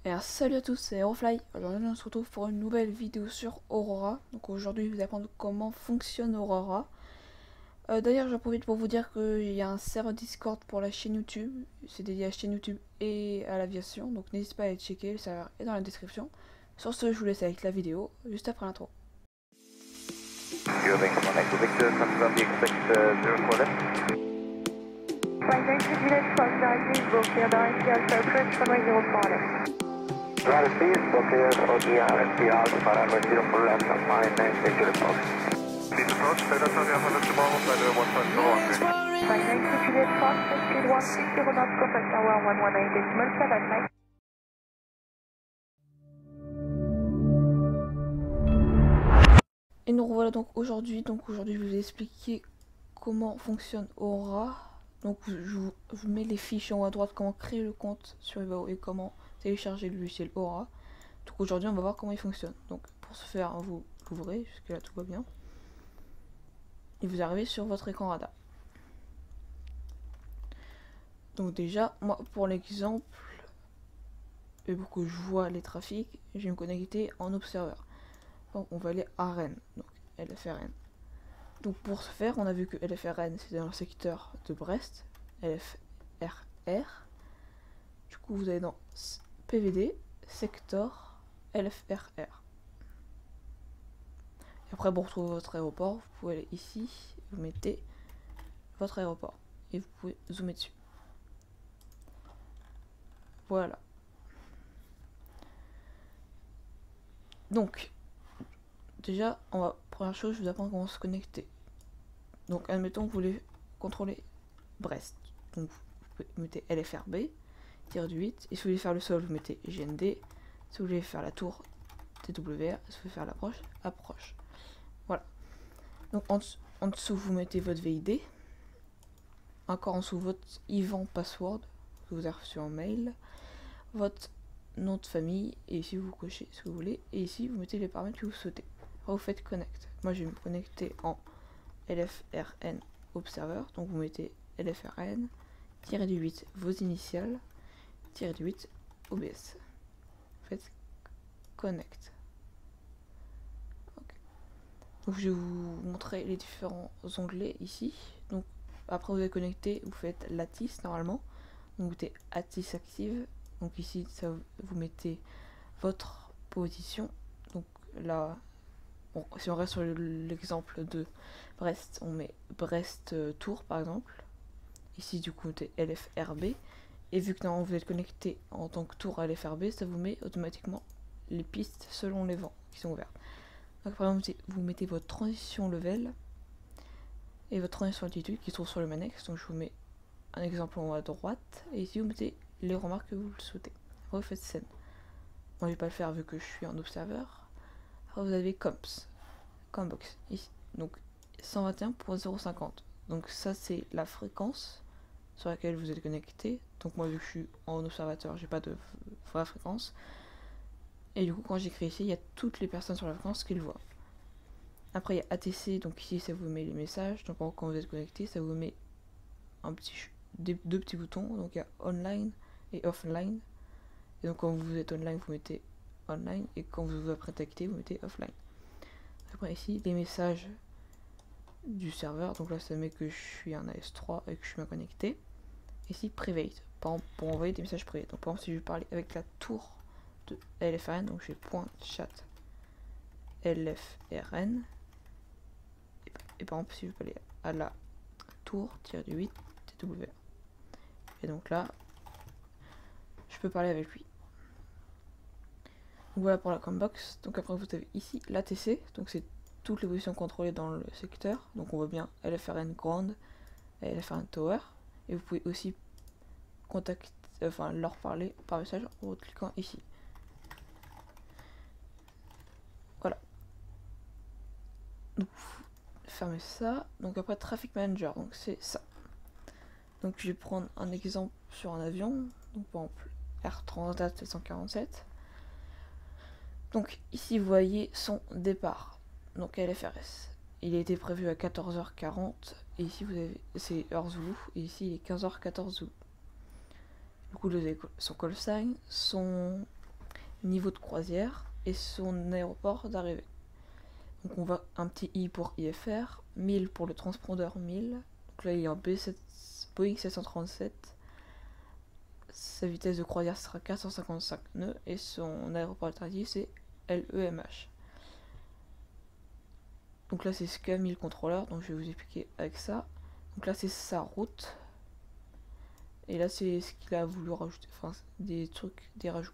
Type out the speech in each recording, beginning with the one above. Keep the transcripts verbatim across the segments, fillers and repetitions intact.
Et alors, salut à tous, c'est Aerofly. Aujourd'hui on se retrouve pour une nouvelle vidéo sur Aurora. Donc aujourd'hui je vais apprendre comment fonctionne Aurora. Euh, D'ailleurs j'en profite pour vous dire qu'il y a un serveur Discord pour la chaîne YouTube. C'est dédié à la chaîne YouTube et à l'aviation. Donc n'hésitez pas à aller checker, le serveur est dans la description. Sur ce, je vous laisse avec la vidéo, juste après l'intro. Et nous revoilà donc aujourd'hui. Donc aujourd'hui je vais vous expliquer comment fonctionne Aurora. Donc je vous, je vous mets les fiches en haut à droite, comment créer le compte sur Evao et comment télécharger le logiciel Aurora. Donc aujourd'hui on va voir comment il fonctionne. Donc pour ce faire vous l'ouvrez, jusque là tout va bien. Et vous arrivez sur votre écran radar. Donc déjà, moi pour l'exemple, et pour que je vois les trafics, je vais me connecter en observeur. Donc on va aller à Rennes, donc L F R N. Donc pour ce faire, on a vu que L F R N c'était dans le secteur de Brest, L F R R. Du coup vous allez dans P V D, secteur L F R R. Et après pour retrouver votre aéroport, vous pouvez aller ici, vous mettez votre aéroport et vous pouvez zoomer dessus. Voilà. Donc déjà, on va première chose, je vous apprends comment se connecter. Donc admettons que vous voulez contrôler Brest. Donc vous mettez L F R B, tiré du huit, et si vous voulez faire le sol, vous mettez G N D. Si vous voulez faire la tour, T W R, si vous voulez faire l'approche, approche. Voilà. Donc en, en dessous, vous mettez votre V I D. Encore en dessous, votre I V A N password que vous avez reçu en mail. Votre nom de famille, et ici vous cochez ce que vous voulez. Et ici, vous mettez les paramètres que vous souhaitez. Après, vous faites connect. Moi, je vais me connecter en L F R N Observer. Donc vous mettez L F R N, tiré du huit, vos initiales, tiré du huit, O B S. Faites connect. Okay. Donc je vais vous montrer les différents onglets ici. Donc après vous êtes connecté, vous faites Lattice normalement. Donc vous mettez Lattice active. Donc ici ça, vous mettez votre position. Donc là, bon, si on reste sur l'exemple de Brest, on met Brest euh, Tour par exemple. Ici du coup c'est L F R B. Et vu que normalement vous êtes connecté en tant que tour à L F R B, ça vous met automatiquement les pistes selon les vents qui sont ouvertes. Donc par exemple vous mettez votre transition level et votre transition altitude qui se trouve sur le Manex. Donc je vous mets un exemple en haut à droite. Et ici vous mettez les remarques que vous le souhaitez. Après vous faites scène. Moi je vais pas le faire vu que je suis en observeur. Après vous avez comps. Combox ici. Donc cent vingt et un point zéro cinquante. Donc ça c'est la fréquence sur laquelle vous êtes connecté. Donc moi vu que je suis en observateur, j'ai pas de vraie fréquence. Et du coup quand j'écris ici, il y a toutes les personnes sur la fréquence qui le voient. Après il y a A T C, donc ici ça vous met les messages. Donc quand vous êtes connecté, ça vous met un petit, des, deux petits boutons. Donc il y a online et offline. Et donc quand vous êtes online, vous mettez online. Et quand vous vous apprêtez à quitter, vous mettez offline. Après ici, les messages du serveur. Donc là ça met que je suis un A S trois et que je suis bien connecté. Ici private, par exemple, pour envoyer des messages privés. Donc par exemple si je veux parler avec la tour de L F R N, donc je fais point chat L F R N, et, et par exemple si je veux parler à la tour du huit T W R, et donc là je peux parler avec lui. Donc voilà pour la combox. Donc après vous avez ici l'A T C, donc c'est toutes les positions contrôlées dans le secteur. Donc on voit bien L F R N Ground, L F R N Tower. Et vous pouvez aussi contacter, enfin leur parler par message en cliquant ici. Voilà. Donc fermez ça. Donc après Traffic Manager, donc c'est ça. Donc je vais prendre un exemple sur un avion. Donc par exemple Air Transat sept cent quarante-sept. Donc ici vous voyez son départ. Donc L F R S. Il a été prévu à quatorze heures quarante. Et ici vous avez, c'est heure Zulu, et ici il est quinze heures quatorze Zulu. Du coup vous avez son call sign, son niveau de croisière et son aéroport d'arrivée. Donc on va un petit i pour I F R, mille pour le transpondeur mille. Donc là il est en B sept, Boeing sept cent trente-sept. Sa vitesse de croisière sera quatre cent cinquante-cinq nœuds et son aéroport alternatif c'est L E M H. Donc là c'est ce qu'a mis le contrôleur, donc je vais vous expliquer avec ça. Donc là c'est sa route. Et là c'est ce qu'il a voulu rajouter, enfin des trucs, des rajouts.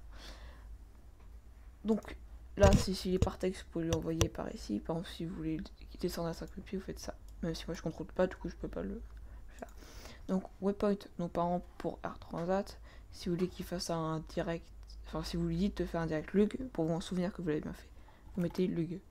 Donc là si s'il est par texte, vous pouvez lui envoyer par ici. Par exemple si vous voulez descendre à cinq mille pieds, vous faites ça. Même si moi je contrôle pas, du coup je peux pas le faire. Donc waypoint, donc par exemple pour Air Transat, si vous voulez qu'il fasse un direct, enfin si vous lui dites de faire un direct lug, pour vous en souvenir que vous l'avez bien fait, vous mettez lug.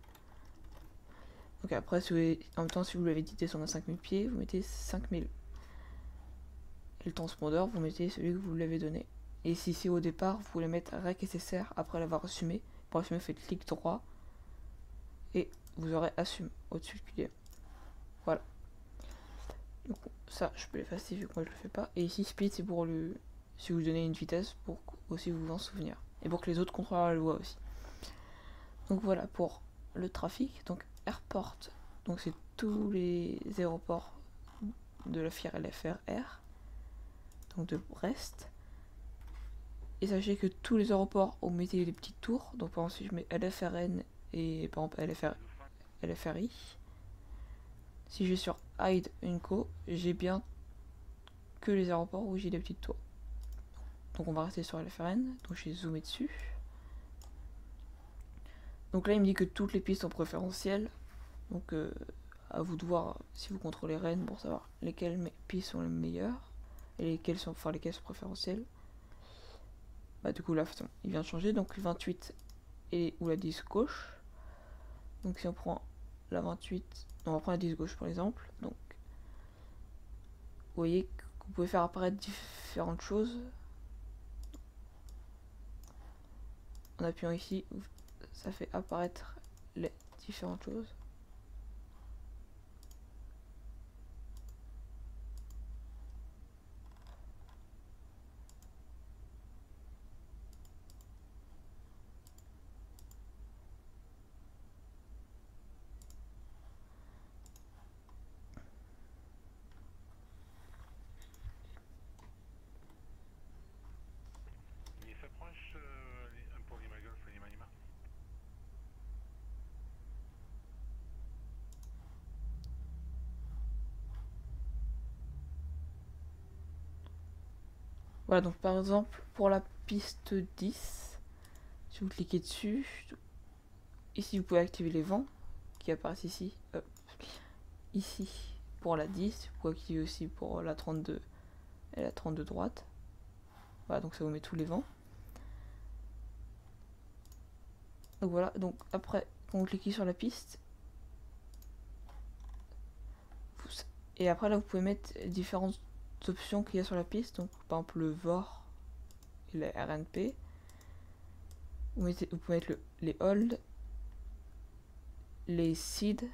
Donc après, si vous avez, en même temps, si vous l'avez dit descendre à cinq mille pieds, vous mettez cinq mille. Et le transpondeur, vous mettez celui que vous l'avez donné. Et si c'est au départ, vous pouvez mettre rec S S R après l'avoir assumé. Pour assumer, faites clic droit. Et vous aurez assume au-dessus du Q D M. Voilà. Donc ça, je peux l'effacer vu que moi je le fais pas. Et ici, split, c'est pour le, si vous donnez une vitesse, pour aussi vous en souvenir. Et pour que les autres contrôleurs le voient aussi. Donc voilà pour le trafic. Donc Airport, donc c'est tous les aéroports de la F I R L F R R, donc de Brest. Et sachez que tous les aéroports, on mettait des petites tours. Donc par exemple si je mets L F R N et par exemple L F R, L F R I, si je vais sur Hide Unco, j'ai bien que les aéroports où j'ai des petites tours. Donc on va rester sur L F R N, donc j'ai zoomé dessus. Donc là il me dit que toutes les pistes sont préférentielles. Donc euh, à vous de voir si vous contrôlez Rennes pour savoir lesquelles pistes sont les meilleures et lesquelles sont, enfin lesquelles sont préférentielles. Bah du coup là il vient de changer, donc vingt-huit et ou la dix gauche. Donc si on prend la vingt-huit, non, on va prendre la dix gauche par exemple. Donc vous voyez que vous pouvez faire apparaître différentes choses. En appuyant ici, ça fait apparaître les différentes choses. Voilà, donc par exemple, pour la piste dix, si vous cliquez dessus, ici vous pouvez activer les vents qui apparaissent ici. Hop. Ici pour la dix, vous pouvez activer aussi pour la trente-deux et la trente-deux droite. Voilà, donc ça vous met tous les vents. Donc voilà, donc après, quand vous cliquez sur la piste, vous, et après là vous pouvez mettre différentes options qu'il y a sur la piste, donc par exemple le V O R et la R N P. Vous, mettez, vous pouvez mettre le, les hold, les seed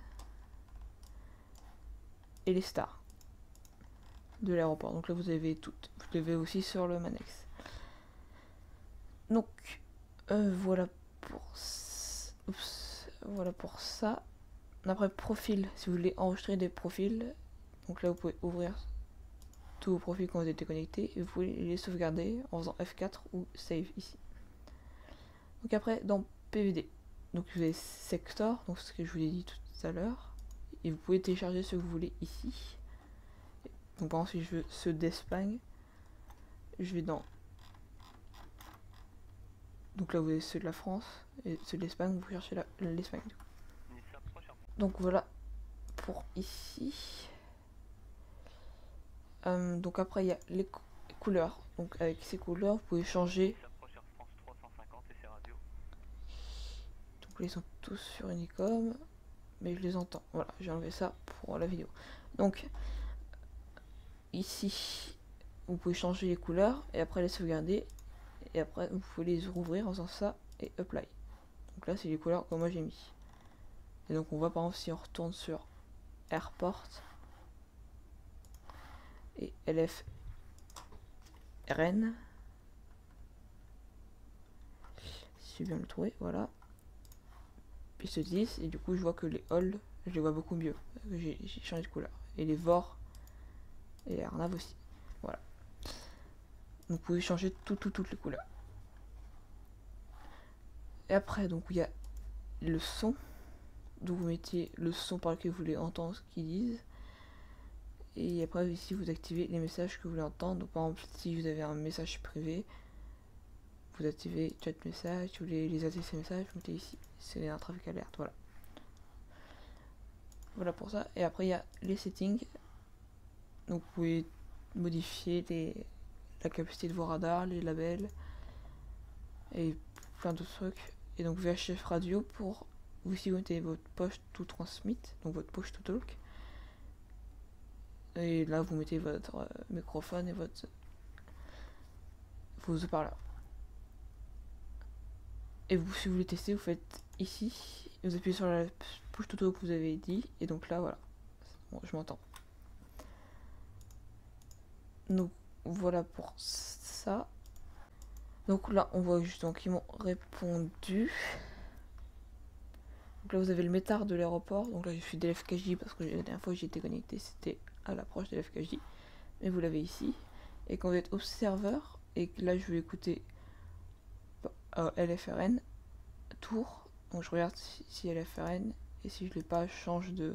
et les stars de l'aéroport. Donc là vous avez toutes. Vous l'avez aussi sur le Manex. Donc euh, voilà pour Oups, voilà pour ça. Après profil, si vous voulez enregistrer des profils, donc là vous pouvez ouvrir tous vos profils quand vous êtes connecté et vous pouvez les sauvegarder en faisant F quatre ou save ici. Donc après dans P V D, donc vous avez sector, donc ce que je vous ai dit tout à l'heure, et vous pouvez télécharger ce que vous voulez ici. Donc par exemple si je veux ceux d'Espagne, je vais dans, donc là vous avez ceux de la France et ceux de l'Espagne, vous cherchez l'Espagne. Donc voilà pour ici. Euh, donc après il y a les couleurs. Donc avec ces couleurs vous pouvez changer. Donc ils sont tous sur Unicom, mais je les entends. Voilà, j'ai enlevé ça pour la vidéo. Donc ici vous pouvez changer les couleurs et après les sauvegarder. Et après vous pouvez les rouvrir en faisant ça et apply. Donc là c'est les couleurs que moi j'ai mis. Et donc on voit par exemple si on retourne sur Airport et L F R N, si je viens le trouver, voilà. Piste dix, et du coup je vois que les halls, je les vois beaucoup mieux. J'ai changé de couleur. Et les vor et les arnaves aussi. Voilà. Donc vous pouvez changer tout, tout, toutes les couleurs. Et après, donc il y a le son. Donc vous mettez le son par lequel vous voulez entendre ce qu'ils disent. Et après ici vous activez les messages que vous voulez entendre. Donc par exemple si vous avez un message privé, vous activez chat message. Si vous voulez les adresser ces messages, vous mettez ici. C'est un trafic alerte, voilà. Voilà pour ça. Et après il y a les settings. Donc vous pouvez modifier les, la capacité de vos radars, les labels et plein d'autres trucs. Et donc V H F radio pour vous si vous mettez votre push to transmit, donc votre push to talk. Et là vous mettez votre euh, microphone et votre vos haut-parleurs. Et vous, si vous voulez tester, vous faites ici, vous appuyez sur la push to talk que vous avez dit, et donc là voilà, bon, je m'entends. Donc voilà pour ça. Donc là on voit justement qu'ils m'ont répondu. Donc là vous avez le métard de l'aéroport. Donc là je suis de l'F K J parce que la dernière fois que j'ai été connecté c'était à l'approche de l'F K J. Mais vous l'avez ici. Et quand vous êtes au serveur, et que là je vais écouter euh, L F R N tour. Donc je regarde si, si L F R N, et si je l'ai pas, je change de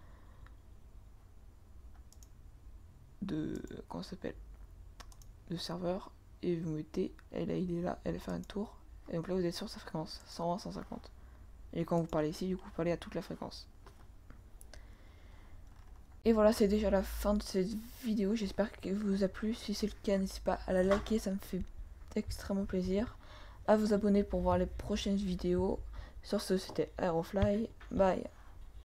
de comment ça s'appelle de serveur, et vous mettez, et là il est là, L F R N tour, et donc là vous êtes sur sa fréquence cent vingt cent cinquante, et quand vous parlez ici du coup vous parlez à toute la fréquence. Et voilà, c'est déjà la fin de cette vidéo, j'espère qu'elle vous a plu. Si c'est le cas, n'hésitez pas à la liker, ça me fait extrêmement plaisir, à vous abonner pour voir les prochaines vidéos. Sur ce, c'était Aerofly, bye.